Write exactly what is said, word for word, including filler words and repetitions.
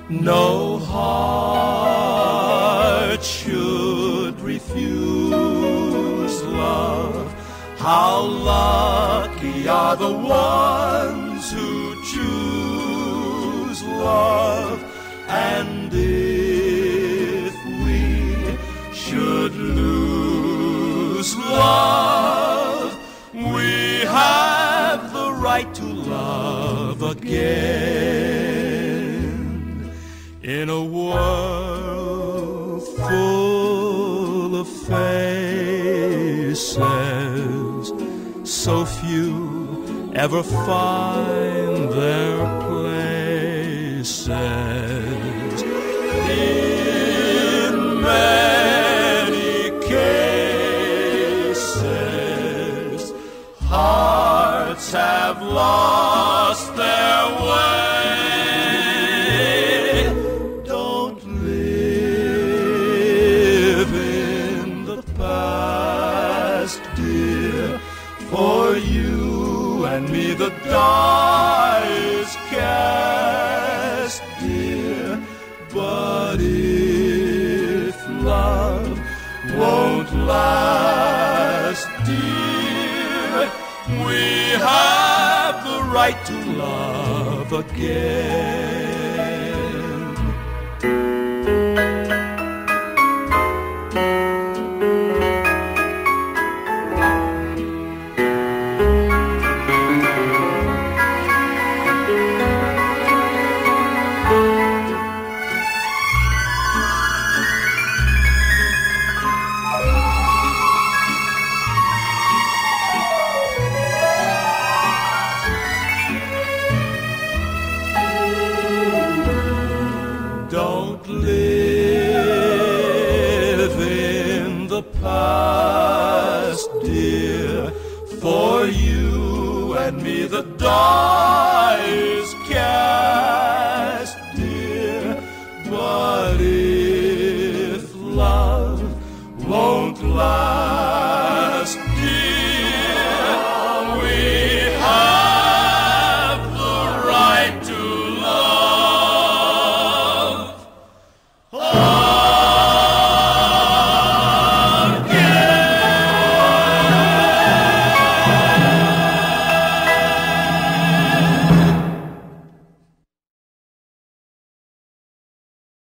no heart should refuse love. How lucky are the ones who choose love. And if we should lose love, we have the right to love again. In a world full of faces, so few ever find their places. In many cases, hearts have lost their way. Don't live in the past, dear. For you and me the die is cast, dear. But if love won't last, dear, we have the right to love again. Don't live in the past, dear. For you and me the die is cast.